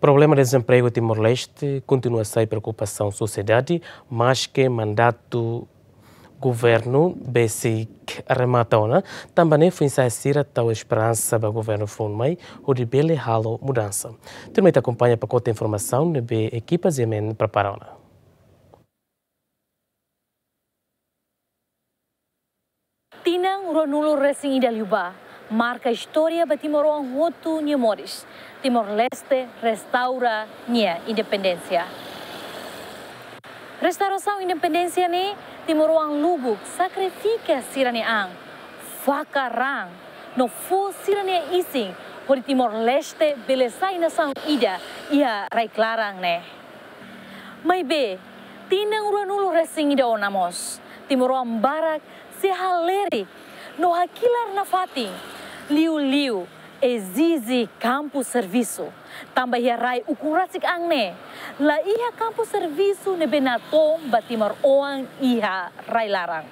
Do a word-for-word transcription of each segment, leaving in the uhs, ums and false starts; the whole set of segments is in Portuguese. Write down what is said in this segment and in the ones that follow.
problema de desemprego em Timor-Leste continua a ser preocupação da sociedade, mas que mandato governo basic arremata ona também foi ensaiar tal esperança para o governo Funmai o de bele halo mudança. Também te acompanha para conta informação de equipas e men preparona. Tinang Ronulu Racing Idaliuba marca a história de Timor-Leste outro Niemores. Timor-Leste restaura nia independência. Restauração independência ni Timor-Leste lubuk sacrifica siraneang fakarang no fu sirane ising por Timor-Leste belesai nação ida ia rai clarang ne. Mai be tinang Ronulu Racing ida onamos Timor-Leste barak sehaleri no hakilar na fating liu-liu exizi campo serviço tambah rai ukurasik angne la iha campo serviço ne benatom batimor oang iha rai larang.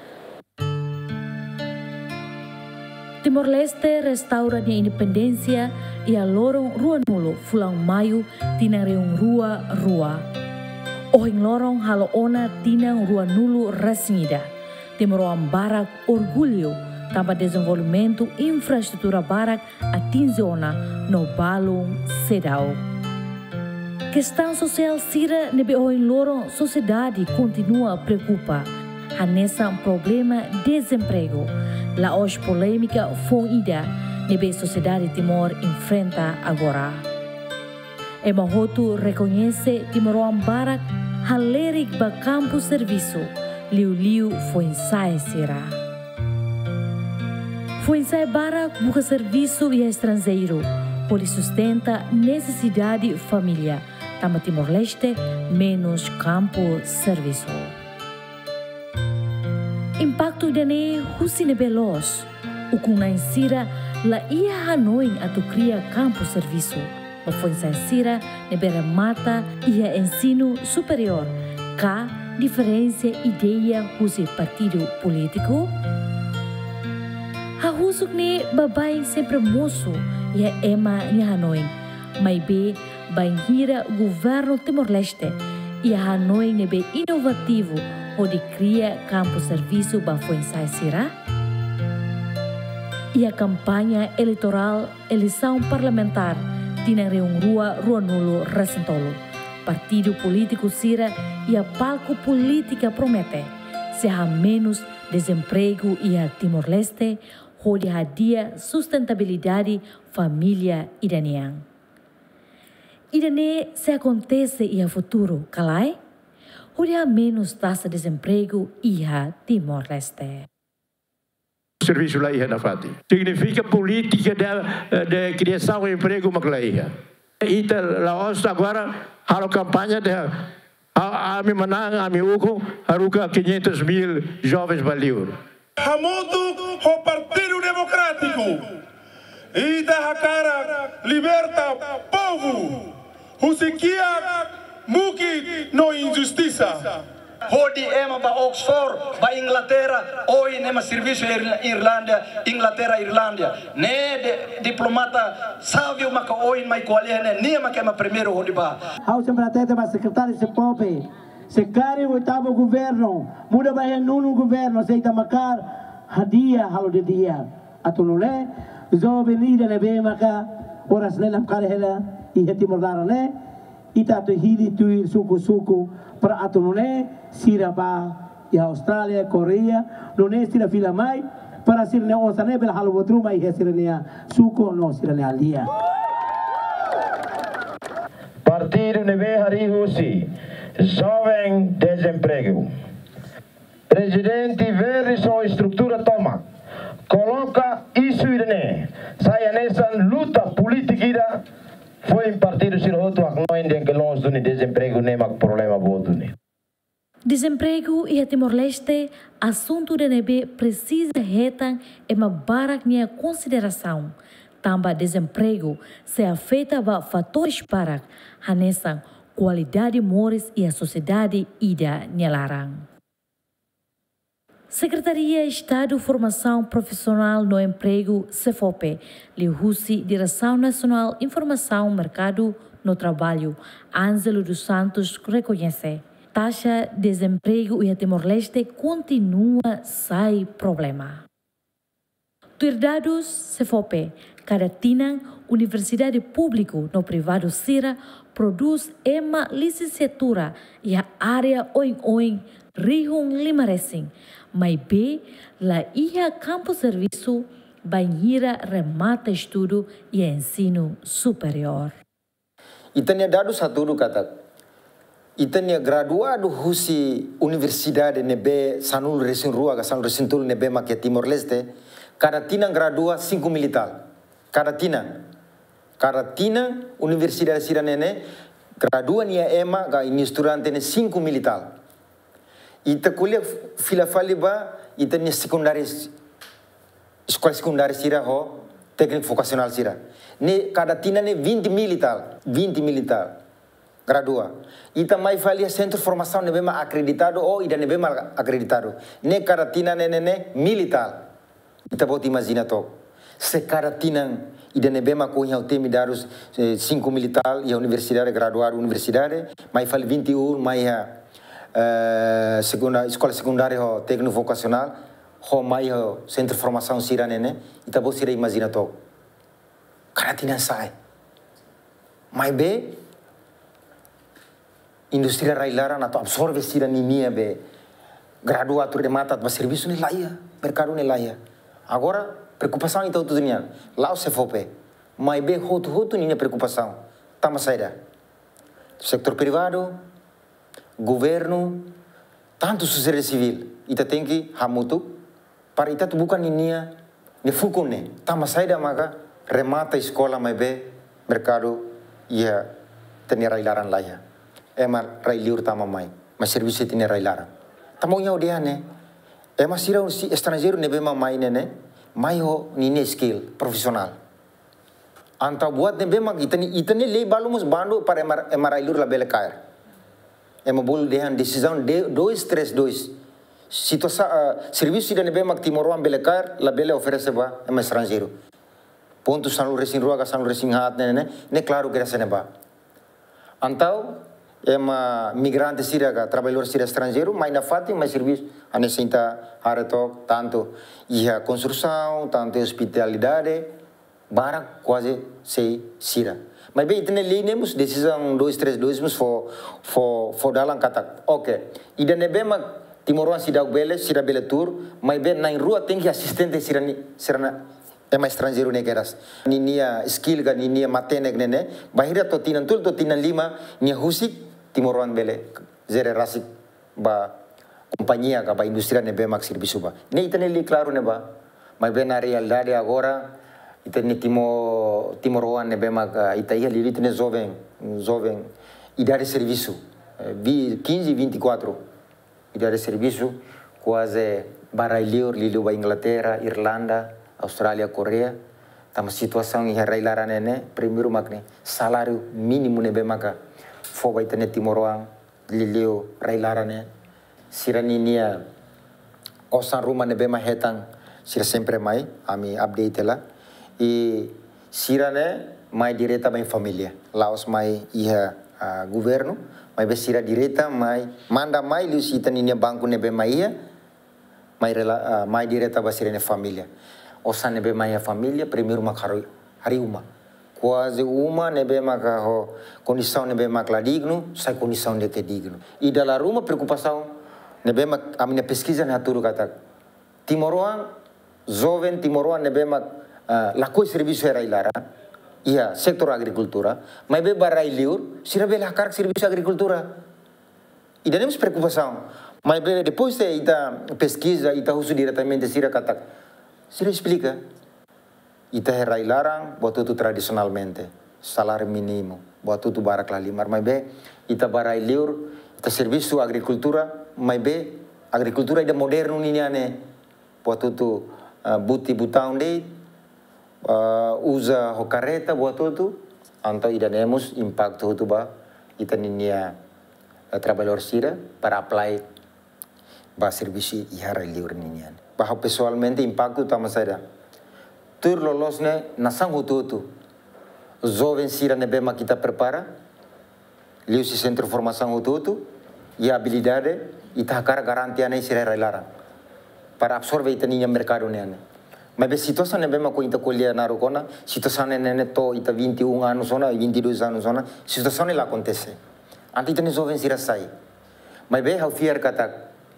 Timor-Leste restaura di independência e a lorong rua nulo fulang mayu tinang reung rua rua ohing lorong halo ona tinang rua nulu rasingida Timor-Leste barak orgulho tambah desenvolvimento infraestrutura barak atinge ona no balong sedau. Questão social sira nebe oin lorong sociedade continua preocupa. Hanessa um problema desemprego. La hoje polêmica foi ida nebe sociedade Timor enfrenta agora. E Mahotu reconhece Timor-Leste barak halerik ba campo serviço. Liu-liu foi ensaio sira. Foi ensaio barak buka serviço e estrangeiro, por sustenta necessidade família, tama Timor-Leste menos campo serviço. Impacto dane husine belos, o kuna insira la ia Hanoi atu cria campo serviço, mas foi ensaio sira nebera mata ia ensino superior, ka diferença ideia husi partido político. Hahusuk ni babaeng sempre moço e a ema ni Hanoi, mas be banhira governo Timor-Leste e a Hanoi nebe inovativo onde cria campo serviço ba foi sira. E a campanha eleitoral eleição parlamentar tinha reung rua rua nulo Rasentolo. Partido político sira e a palco política promete se há menos desemprego e a Timor-Leste onde hadia sustentabilidade família iraniana. Irane se acontece e a futuro, calai? Onde há menos taxa de desemprego e a Timor-Leste. Serviço lá ia na fati. Significa política de, de criação de emprego maclaia. Ita Laos agora halo campanha de a, a me manang a me uco haruka quinhentos mil jovens baliur. Hamutu o Partido Democrático e da cara liberta povo husikia muki no injustiça. Hodi ema ba Oxford ba Inglaterra oi nema serviço Irlanda Inglaterra Irlanda ne de diplomata savio maka oi mai kualiane ne maka ma primeiro hodi ba. Ao sempre atenta ba secretário se pope se cari o oitavo governo muda ba nono governo se ita makar hadia halo de dia atunule zo venida le be maka horas ne nam kare hela i heti mordara ne ita to hili tu suku suku para atunule sira ba ya Australia Korea non è sira fila mai para sir ne osane bel halo botru mai hesirania suku no sirane alia. Partido neve hari husi jovem desemprego. Presidente vê sua estrutura toma. Coloca isso irene. Saya nessa luta política foi em partido siroto ak noin den que longe do desemprego nem mak problema bodo ne. Desemprego e a Timor-Leste, assunto de nebe precisa retan e uma barak nia consideração. Tamba desemprego se afeta ba fatores barak hanesan qualidade mores e a sociedade ida nyalarang. Secretaria Estado Formação Profissional no Emprego, CEFOPE, Liu Husi, Direção Nacional Informação Mercado no trabalho, Ângelo dos Santos reconhece. Taxa de desemprego em Timor-Leste continua sem problema. Tuirdados se fope, cada tinang universidade pública no privado Sira produz uma licenciatura e a área oin-oin rihung lima resing, mas B, la ia campo serviço, banheira remata estudo e ensino superior. Itania dado satu kata. Itania graduado husi universidade nebe sanul resin rua ka sanul resin tul nebe makia Timor Leste, cada tina gradua cinco militar. Cada tina. Cada tina universidade sira nene gradua nia ema ka ini estudante ne cinco militar. Ita kuliah fila faliba itania sekundaris sekolah sekundar sira ho teknik vokasional sira. Ne cada tina ne vinte militar, vinte militar. Gradua. Ita mai falia centro de formação nebe ma acreditado ou ida nebe mal acreditado. Ne cada tina ne ne militar. Ita pode imaginar to. Se cada tina ida nebe ma ko o temi daros cinco militar e a universidade graduado universidade, mai fali vinte e um mai a uh, segunda escola secundária ho técnico vocacional, ho mai ho centro de formação sira nene, ita pode sira imaginar to. Cada tina sai. Mai be industria railaran atau absorbe sira ninia be graduado de mata ba serviço ne laia, mercado ne laia. Agora preocupação então tudo nian. Lá o se fope. Mai be hotu hotu ninia preocupação. Tama saída. Setor privado, governo, tanto sociedade civil. Ita tem que hamutu para ita tu bukan ninia ne fukune. Tama saída maka remata escola mai be mercado ia tenia railaran laia. Ema railiur tama mai, mas serviço tenia railaran. Tamo nya odiane. Ema sira si estrangeiro nebe ma mai nene, mai ho nine skill profissional. Anta buat nebe ma itani itani lei balumus bando para ema ema railiur la bele cair. Ema bol dehan decisão de dois três dois. Situação uh, serviço da nebe ma Timor-Leste bele cair, la bele oferece ba ema estrangeiro. Ponto sanul resin rua ka sanul resin hat nene, ne claro que essa neba. Antau ema migrante sira ka trabalhador sira estrangeiro, mas na fati mais serviço a necessita haretok tanto ia construção, tanto hospitalidade, bara quase sei sira. Mas bem itene lei nemos decisão dois três dois mus for for for dalam kata. Ok. Ida nebema Timor-Leste sida bele sira bele tour, mas bem na rua tem que assistente sira ni sira ema estrangeiro ne keras. Ninia skill ga ninia matenek nene, bahira to tinan tul to tinan lima nia husik Timor-Leste bele zere rasik ba companhia ka ba industria ne bemak serviço ba. Ne itene li claro ne ba. Mas bem na realidade agora itene timo Timor-Leste ne bemak ita ia li itene jovem, jovem idade serviço. quinze, vinte e quatro idade serviço quase baralheur li ba Inglaterra, Irlanda, Austrália, Coreia. Tama situação em railaran nene primeiro makne salário mínimo ne bemaka foba itene Timor-Leste lilio railarane sira ninia osan rumah ne bema hetang sira sempre mai ami update la e sira ne mai direta mai família laos mai iha uh, governo mai be sira direta mai manda mai liu sita ninia banco ne bema ia mai rela, uh, mai direta ba sira ne família osan ne bema ia família primeiro makaro hari uma quase uma nebe maka ho condição nebe makla digno sai condição de que digno e dalam rumah preocupação nebe mak a minha pesquisa na turu kata Timor-Leste jovem Timor-Leste nebe mak uh, lakoi serviço era ilara ia sektor agricultura mas be barai liur sira be lakar serviço agricultura e temos preocupação mas be depois de ita pesquisa ita uso diretamente sira kata sira explica ita herai larang buat itu tradisionalmente salário mínimo buat itu barak lalimar mas be ita barai liur ita serviço agricultura mas be agricultura ida moderno ni ane buat itu uh, buti butang de uh, usa hokareta buat itu anto ida nemos impacto itu ba ita ninia uh, trabalhador sira para apply ba serviço ihara liur ni ane bah pessoalmente impacto tama saya tur lolosne nasang hutu-hutu. Jovem sira nebema kita prepara, liu si centro formação ututu e habilidade e tahakara garantia nei sira larang para absorbe itaninya mercado nene. Mas be situação nebe ma ko ita colher na rocona, situação nene to ita vinte e um anos zona, vinte e dois anos zona, situação ela acontece. Anti tani jovem sira sai. Mas be how fear kata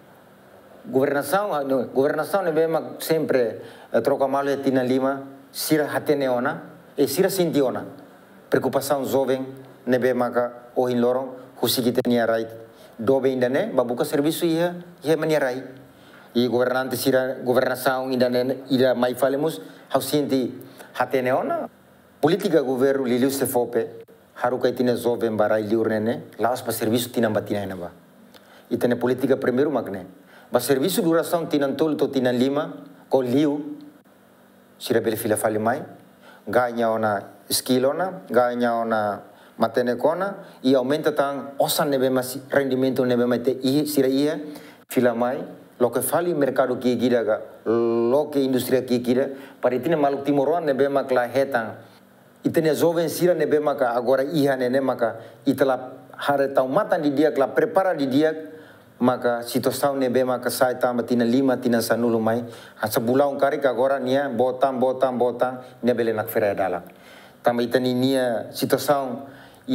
governação, governação nebe ma sempre troca mal e tina lima, sira hateneona e sira sintiona. Preocupação jovem nebe ma ka ohin lorong husiki tania right. Dobe indane babuka serviço ia ia maniarai. E governante sira governação indane ida mai falemos how sinti hateneona. Politika governo liliu se fope haruka itina jovem barai liurnene laos pa serviço tina batina na ba. Itane politika primeiro magne. Ba serviço duração tina tol to tina lima ko liu sira bele fila fali mai ganha ona skill ona ganha ona matene kona e aumenta tang osan nebe mas rendimento nebe mate i sira ia fila mai lo que fali mercado ki gira ga lo que industria ki gira para itine maluk timoron nebe makla hetang itene jovem sira nebe maka agora iha nene maka itala hare tau matan di dia kla prepara di dia maka situação nebe maka sai tamba tina lima tina sanulu mai asa bulau kari ka agora nia botam botam botam nebe le nak fera dala tamba itani nia situação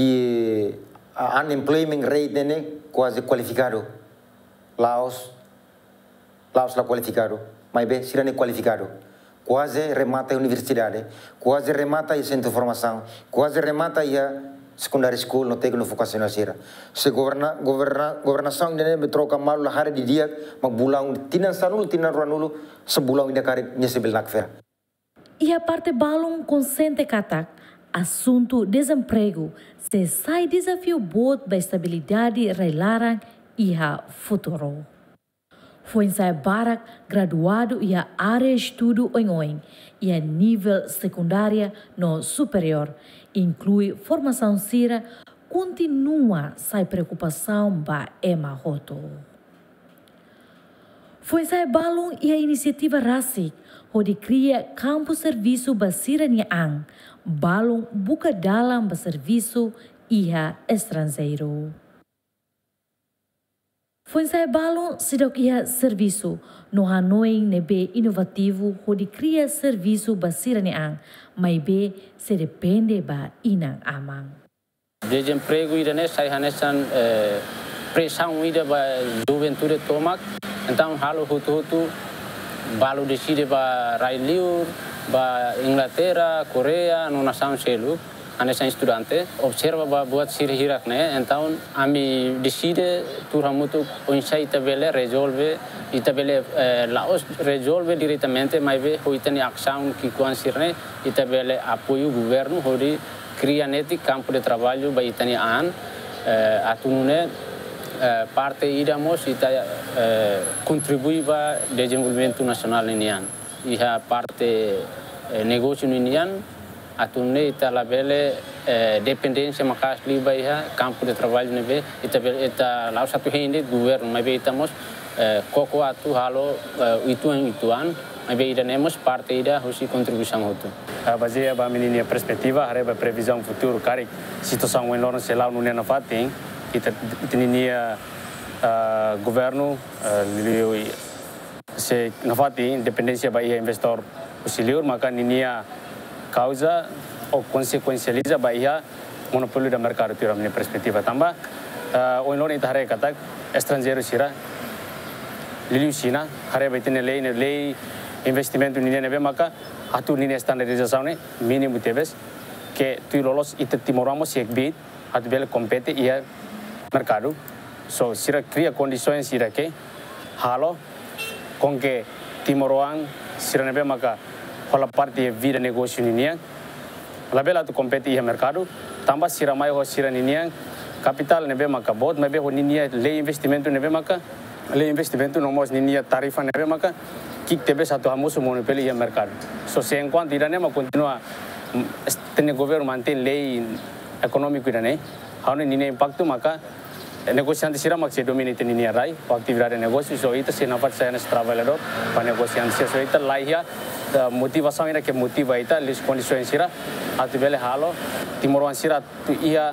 e a unemployment rate nene quase qualificado. Laos, Laos la qualificado, mas bem, sira ne qualificado. Quase remata a universidade, quase remata a centro de formação, quase remata a secondary school no técnico vocacional sira. Se governa, governa, governação nene me troca mal la hari di dia, mag bulang tinan sanul tinan ruanulu, se bulang ina kari nyesebel nakfera. E a parte balong consente katak assunto desemprego se sai desafio bot da estabilidade reilarang iha futuro. Foi ensaio barak graduado e a área estudo oin e a nível secundária no superior, inclui formação sira, continua sai preocupação ba ema roto. Foi ensaio balong e a iniciativa RASIC, onde cria campo serviço basira niang, balong buka dalam berservisu iha estrangeiro. Foi ensaio balong sidok iha serviço no Hanoi nebe inovativo onde cria serviço basira niang, mas be se depende ba inang amang. Desemprego ida ne sai hanesan pressão ida ba juventude tomak, então halo hutu-hutu balu decide ba rai liur ba Inglaterra, Korea, no nação selu, anesan estudante, observa ba buat sir hirak ne, então ami decide turhamutu onsa itabele resolve, itabele Laos resolve diretamente, mas ve hoitani ação que kuan sirne, itabele apoio governo hori cria neti campo de trabalho ba itani an, atunune parte idamos ita contribui ba desenvolvimento nacional inian. Iha parte negócio inian atunne ita labele dependência makas liba iha campo de trabalho nebe ita ita lau satu hindi governo mabe itamos koko atu halo ituan ituan mabe ida nemos parte ida husi contribuição hotu. Baseia ba menina perspectiva areba previsão futuro kari situação em Lawrence selau no nena fating kita tininia governo liu se nafati independência ba investor usiliur maka ninia causa ou consequencializa ba ia monopólio da mercado tiram ni perspectiva tambah o inlor ita hare katak estrangeiro sira liu sina hare ba itine lei ne lei investimento ninia nebe maka atu ninia standardização ne mínimo tebes que tu lolos ita timoramos sek bit atu bele compete ia mercado, so sira cria condições sira que halo com que timoroang sira nebe maka hola parte de vida negócio ninia labela tu compete ia mercado tambah sira mai ho sira ninia capital nebe maka bot nebe ho ninia lei investimento nebe maka lei investimento nomos ninia tarifa nebe maka kik tebe satu hamus monopoli ia mercado so se enquanto irane ma continua tene governo mantém lei econômico irane hau ninia impacto maka negosiante sira maksud dominate ni rai aktividade negócio so itu se napat saya nes trabalhador para negosiante so itu laia motivação ira que motiva ita lis condições sira atu bele halo timoruan sira tu ia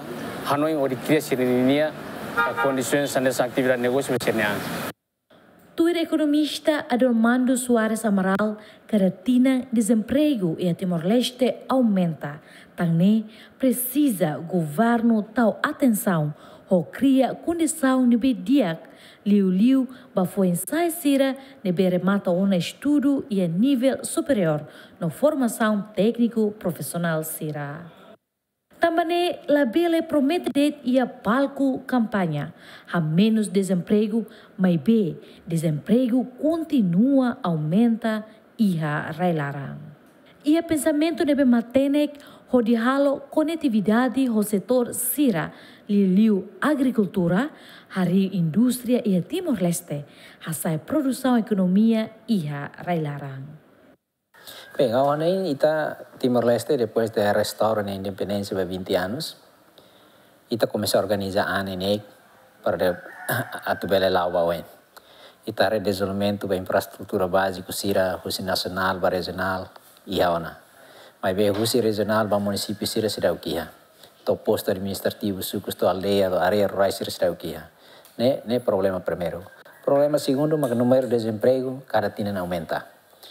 Hanoi ori cria sirininia condições dessa atividade de negócio bersenean. Tuir economista Adormando Soares Amaral, caratina desemprego e a Timor-Leste aumenta. Também precisa governo tal atenção ou cria condição de bediak liu-liu bafo ensaio sira de beremata um estudo e a nível superior na formação técnico profissional sira. Também a Bele promete de ir a palco campanha. Há menos desemprego, mas bem, desemprego continua aumenta e a railarang. E o pensamento deve manter hodihalo conectividade no setor sira, liu agricultura, hari indústria e a Timor-Leste, hasai produção economia e a railarang. Bem, agora está Timor-Leste, depois de restaurar a independência por vinte anos, está começando a organizar a ANENEC para a tubela lá o Auen. Está redesenvolvimento da infraestrutura básica, sira, russo nacional, regional e a ona. Mas bem, russo regional, para o município, sira, será o que é. O posto administrativo, sucusto aldeia, a área rural, sira, será o que é. Não é problema primeiro. Problema segundo, mas o número de desemprego, cada dia aumenta.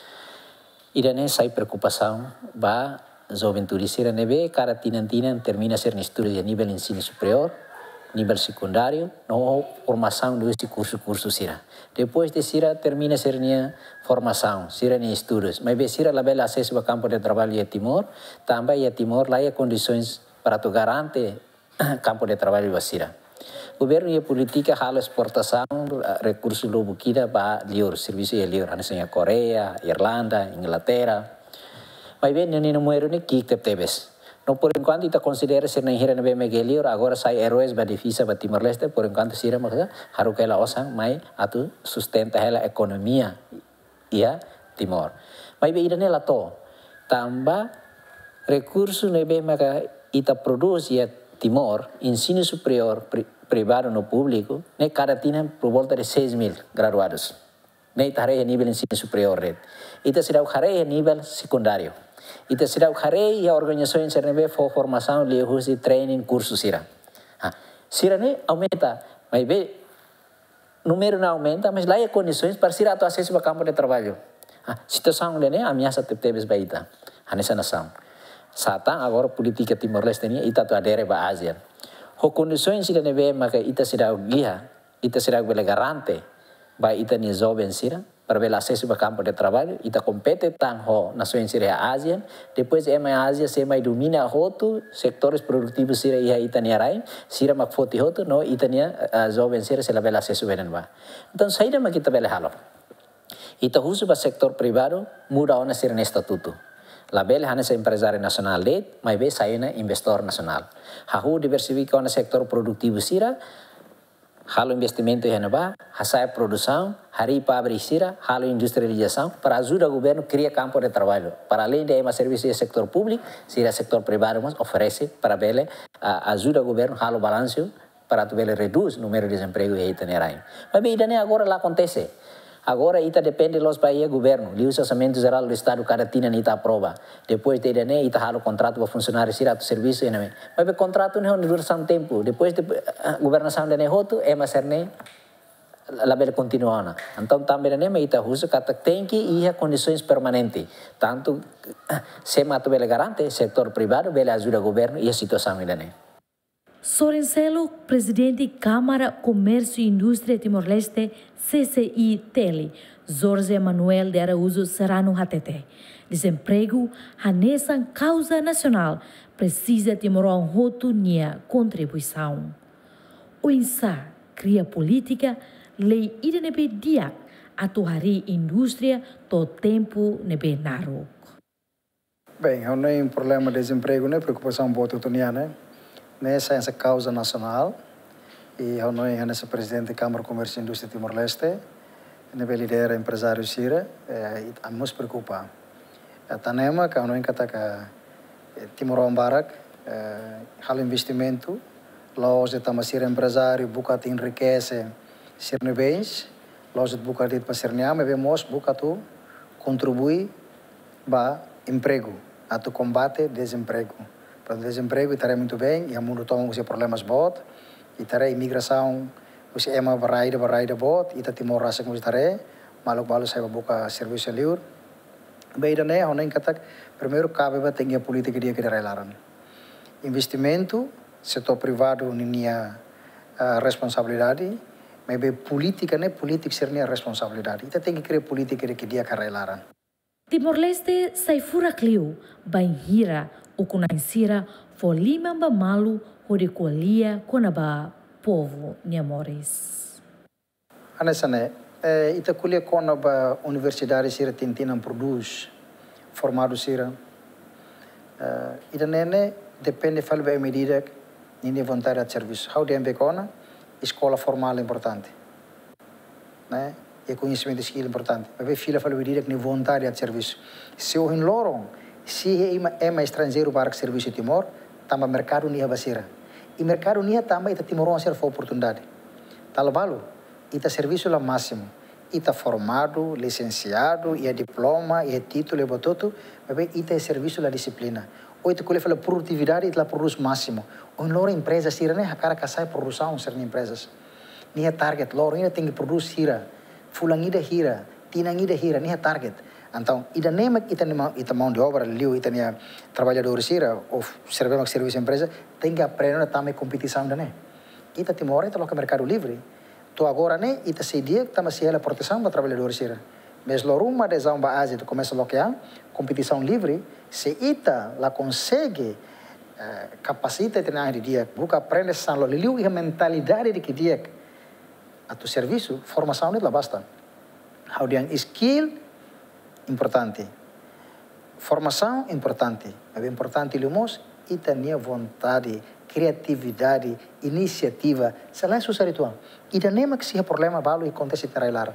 E daí sai preocupação, ba juventude sira nebe, cara tinan tinan termina ser estudo de nível ensino superior, nível secundário, não formação do este curso curso sira. Depois de sira termina ser nia formação, sira nia estudos, mas be sira label acesso ao campo de trabalho em Timor, também em Timor lá há condições para tu garante campo de trabalho em sira. Governo e política halo exportação recursos lobo kita ba liur serviço e liur hanesnya Coreia, Irlanda, Inglaterra. Mas bem nem no muero nem que tebes. No por enquanto ita considera ser nem hira nebe megeliur agora sai heróis ba difícil ba Timor-Leste por enquanto sira maksa haru kela osang mai atu sustenta hela economia ia Timor. Mas bem ida nela to tamba recursos nebe maka ita produz ia Timor ensino superior privado no público, né, cada tinha por volta de seis mil graduados. Né, tarei a nível ensino superior. Ita será o harei a nível secundário. Ita será o harei a organização em Cernebe for formação, lius de training, curso sira. Ah, sira né, aumenta, mas bem, número não aumenta, mas lá há condições para sira tu acesso ao campo de trabalho. Ah, situação né, ameaça tebes baita. Hanessa nação. Sata agora política Timor-Leste ni ita tu adere ba Ásia. Ho condições sira nebe maka ita sira guia, ita sira bela garante ba ita ni jovem sira para bela acesso ao campo de trabalho, ita compete tang ho nações sira Ásia, depois é mais Ásia se mais domina hotu setores produtivos sira ia ita ni arai, sira mak foti hotu no ita ni jovem sira se la bela acesso benen ba. Então saída mak ita bela halo. Ita husu ba sektor privado muda ona sira estatuto. La bela hanya empresário nacional led, mas be saína investor nacional. Hahu diversifica o sektor produktivo sira, halo investimento yang ba, hasai produção, hari pabrik sira, halo industrialização, para ajudar o governo criar campo de trabalho. Para além de ema serviço de sector público, sira sector privado mas oferece para bele uh, ajuda o governo halo balanço para tu bele reduz o número de desemprego e itanerai. Mas bem, ainda agora lá acontece. Agora ita depende dos países governo. O orçamento geral do estado cada tina ita aprova. Depois de dane ita halo contrato para funcionário sira tu serviço ene. Mas o contrato não dura um tempo. Depois de uh, governação dane hotu é mas serne la bela continuana. Então também dane me ita usa kata tem que ir a condições permanentes. Tanto uh, se matu bela garante setor privado bela ajuda governo e a situação dane. Sorenselo, presidente Câmara Comércio e Indústria Timor-Leste, C C I Tele, Jorge Manuel de Araújo Serrano Hatete. Desemprego, hanesan causa nacional, precisa Timor hotu nia contribuição. O I N S A cria política, lei ida nebe diak, atuari indústria, to tempo nebe naruk. Bem, não é um problema de desemprego, não é preocupação boa tutuniana, nessa é essa causa nacional e eu não é nessa presidente da Câmara de Comércio e Indústria Timor-Leste, nível lidera empresário sira, e a nos preocupa. A tanema que eu não encata que Timor Barak, hal investimento, loja de tamasira empresário, buca te enriquece sirne bens, loja de buca de pasirneam, e vemos buca tu contribui ba emprego, a tu combate desemprego. Para o desemprego, estarei muito bem, e a mundo toma os problemas bot, e estarei imigração, os ema baraida, baraida bot, e está timor rasa como estarei, maluk balu saya buka serviço livre. Bem, daí, eu nem kata, primeiro cabe para ter a política dia que darei laran. Investimento, setor privado, ninha uh, responsabilidade, mas bem política, né? Política seria responsabilidade. Então tem que criar política de que dia que darei laran. Timor-Leste sai fura clio, bain hira, o kunaisira, fo lima ba malu, hori kolia, konaba, povo, niamores. Anesane, eh, ita kulia konaba universidade sira tintinam produz, formado sira. Uh, ita nene, depende falo bem medida, nini vontade de serviço. How de kona, escola formal é importante. Né? E conhecimento de skill importante. Mas filha fala medida que nem vontade de serviço. Se o lorong, se é mais estrangeiro para que serviço de Timor, tamba mercado nia basira. E mercado nia tamba ita Timor ser for oportunidade. Talabalo, ita serviço lá máximo. Ita formado, licenciado, e diploma, e título, e bototo, mas ita é serviço lá disciplina. Ou ita quando fala produtividade, ita lá produz máximo. Ou em loro empresa sira né, a cara que sai produção ser empresas. Nia target loro, nia tem que produzir sira. Fulangida hira, tinangida hira, nia target. Então, ida nema ita nema ita mão de obra, liu ita nia trabalhador sira ou serve mais serviço empresa, tem que aprender a também competição da né. Ita Timor ita loca mercado livre. To agora né, ita se dia tama se ela proteção para trabalhador sira. Mas loruma de zamba Ásia tu começa a loquear competição livre, se ita la consegue uh, capacita treinar de dia, buka aprende san lo liu e a mentalidade de que dia a tu serviço, formação não basta. How dia skill importante. Formação importante. É importante lumos e também vontade, criatividade, iniciativa. Se lá é sucesso ritual. E da nema que se é problema balo e acontece trailar.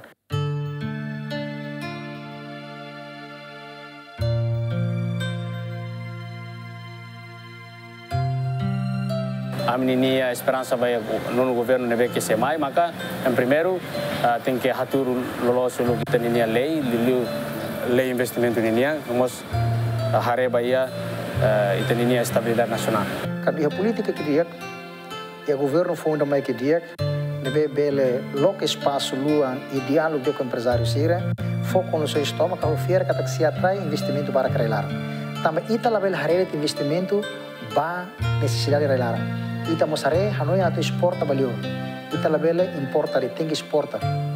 A menina a esperança vai no governo neve que se mai, maka em primeiro uh, tem que atur lolos lo kita ninia lei, liu lei investimento ninia, vamos hare bahia uh, ita ninia estabilidade nacional. Kalau a política que dia, e o governo funda mais que dia, neve bele loque espaço luan e diálogo com empresário sira, foco no seu estômago, que oferece que se atrai investimento para criar. Também ita label hare de investimento ba necessidade de criar. Ita mosare hanoi ato exporta valeu. Ita labele importa de tem que exporta.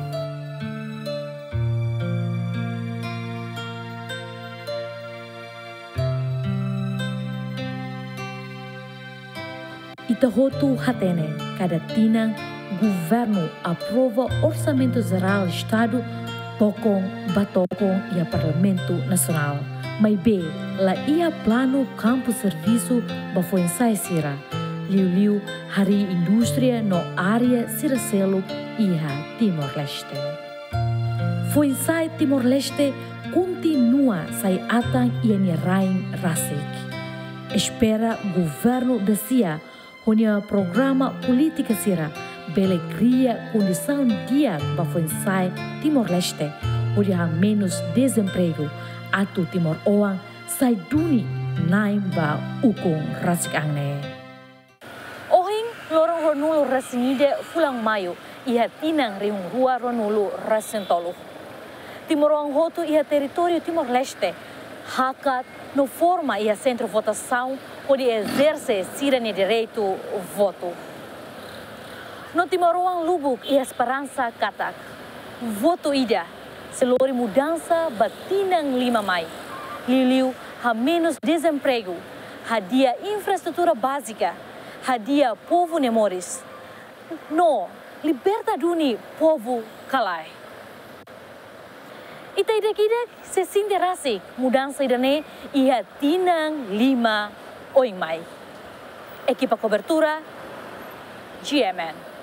Ita hotu hatene kada tinang governo aprova orçamento geral estado pokong batokong ia parlamento nacional. Mai be la ia plano campo serviço bafo ensai sira. Liu-liu hari indústria no área Siracelo iha Timor-Leste. Foi ensai Timor-Leste continua sai atang ia ni rain rasik. Espera governo da S I A honia programa política sira bele cria condição dia bafo ensai Timor-Leste honia menos desemprego atu Timor Oang sai duni naim ba ukong rasik angne. Lorong Ronulu Rasinide Fulang Mayu iha tinang riung rua Ronulu Rasentolo. Timor Hotu iha território Timor-Leste hakat no forma iha centro votação onde exerce sirene direito voto. No Timor Lubuk iha esperança katak voto ida selori mudança batinang lima mai. Liliu ha menos desemprego, hadia infraestrutura básica, hadia povo nemores. No, liberta duni povo kalai. Ita idek-idek se sinderasi mudança idane iha tinang lima oing mai. Equipa cobertura G M N.